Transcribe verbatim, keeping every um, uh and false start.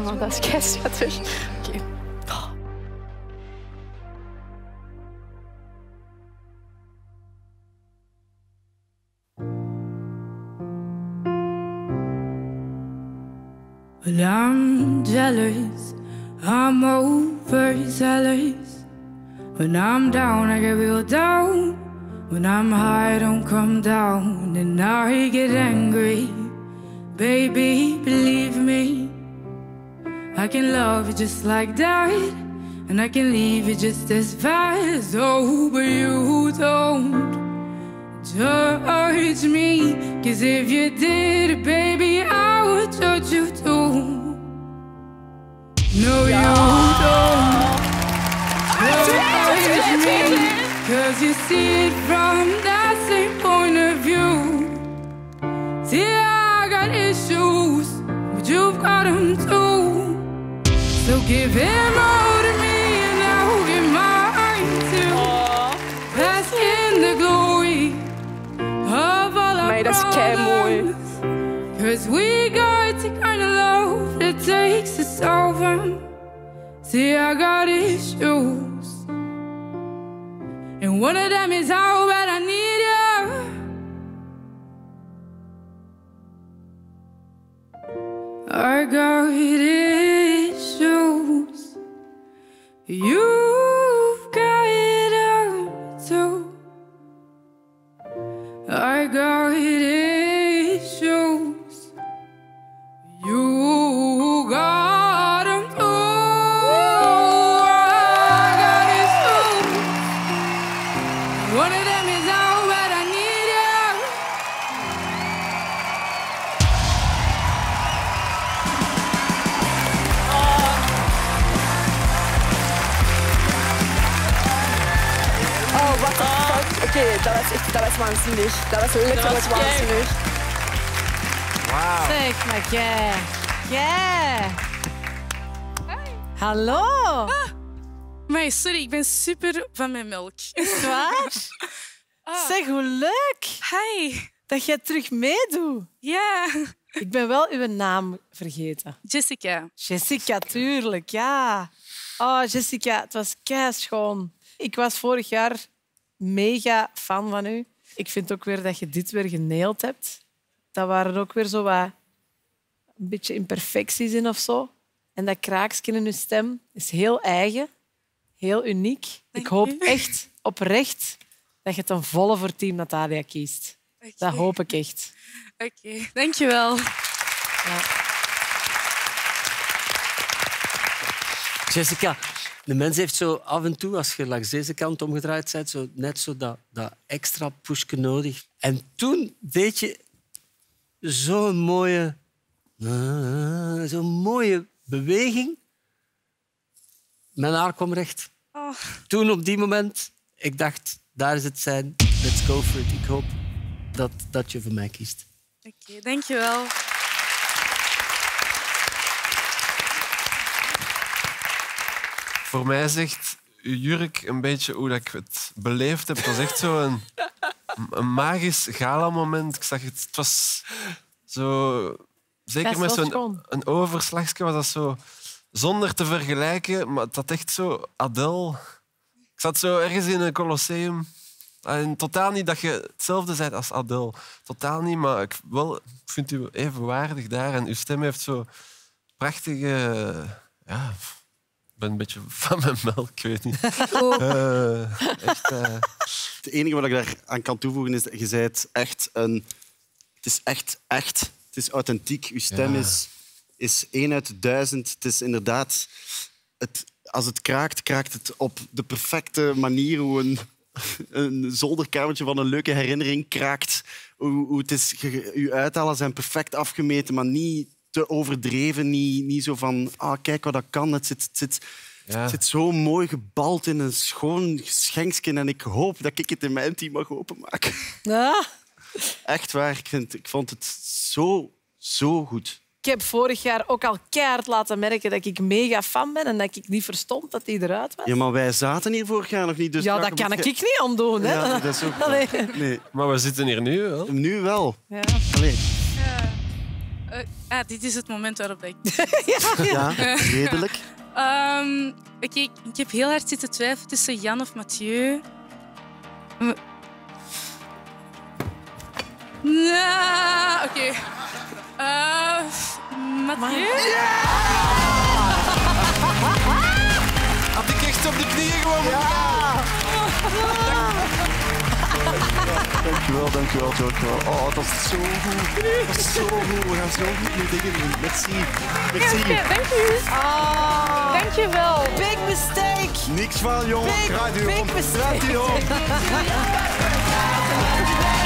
maar dat is keischattig. Oké. Okay. Oh. Well, I'm jealous, I'm overzealous. When I'm down, I get real down. When I'm high, I don't come down. And I get angry. Baby, believe me, I can love you just like that, and I can leave you just as fast. Oh, but you don't judge me, 'cause if you did, baby, I would judge you too. No, you don't judge me, 'cause you see it from that same point of view. See, I got issues, but you've got them too. So give him all to me and I'll give mine too. Bask in the glory of all our problems. 'Cause we got the kind of love that takes us over. See, I got issues, and one of them is how bad I need you. I got issues, you've got them too. I got issues, you got them too. I got issues, one of them is how bad I need you. Oh, what the fuck. Oké, okay, dat was echt, dat was waanzinnig. Dat was letterlijk waanzinnig. Wauw. Zeg, maar jij. Jij. Hallo. Ah, maar sorry, ik ben super van mijn melk. Is het waar? Ah. Zeg, hoe leuk Hi. dat jij terug meedoet. Ja. Ik ben wel uw naam vergeten. Jessica. Jessica, tuurlijk, ja. Oh, Jessica, het was keischoon. Ik was vorig jaar mega fan van u. Ik vind ook weer dat je dit weer geneeld hebt. Dat waren ook weer zo wat een beetje imperfecties in of zo. En dat kraaksje in uw stem is heel eigen, heel uniek. Dank ik hoop u. echt oprecht dat je ten volle voor Team Natalia kiest. Okay. Dat hoop ik echt. Oké, okay. Dankjewel. Ja. Jessica, de mens heeft zo af en toe, als je langs deze kant omgedraaid bent, zo, net zo dat, dat extra pushje nodig. En toen deed je zo'n mooie, uh, zo'n mooie beweging. Mijn haar kwam recht. Oh. Toen, op die moment, ik dacht, daar is het zijn. Let's go for it. Ik hoop dat, dat je voor mij kiest. Oké, okay, dankjewel. Voor mij zegt uw jurk een beetje hoe dat ik het beleefd heb. Het was echt zo een, een magisch gala-moment. Ik zag het, het was zo... Zeker met zo'n een overslagje was dat zo... Zonder te vergelijken, maar het had echt zo Adele. Ik zat zo ergens in een Colosseum. En totaal niet dat je hetzelfde bent als Adele. Totaal niet, maar ik wel, vind u even waardig daar. En uw stem heeft zo prachtige... Ja, ik ben een beetje van mijn melk, ik weet niet. Oh. Uh, echt, uh... Het enige wat ik daar aan kan toevoegen is dat je zei het echt een... Het is echt, echt. Het is authentiek. Uw stem Ja. is, is één uit de duizend. Het is inderdaad... Het, als het kraakt, kraakt het op de perfecte manier hoe een, een zolderkamertje van een leuke herinnering kraakt. Hoe, hoe het is, je, uw uithalen zijn perfect afgemeten, maar niet te overdreven. Niet, niet zo van, ah, kijk wat dat kan. Het zit, het zit, Ja. het zit zo mooi gebald in een schoon geschenkje. En ik hoop dat ik het in mijn team mag openmaken. Ah. Echt waar. Ik, vind, ik vond het zo, zo goed. Ik heb vorig jaar ook al keihard laten merken dat ik mega fan ben en dat ik niet verstond dat hij eruit was. Ja, maar wij zaten hier vorig jaar nog niet. Dus Ja, dat kan ik niet ontdoen. Hè? Ja, dat is ook... Allee. Nee, Maar we zitten hier nu wel. nu wel. Ja. Allee. Ja. uh, ah, dit is het moment waarop ik... Ja, redelijk. Um, Oké, okay, ik heb heel hard zitten twijfelen tussen Jan of Mathieu. Uh, nah, Oké. Okay. Uh, Mathieu? Had ik echt op de knieën gewoon moeten gaan? Dankjewel, dankjewel, dankjewel. Oh, dat is zo goed. Dat is zo goed. We gaan zo goed mee dingen doen. Merci. Merci. Ja, dank u. Oh. Dank je wel. Big mistake. Niks van, jongen. Big, Draait u big om. mistake. Draait u om.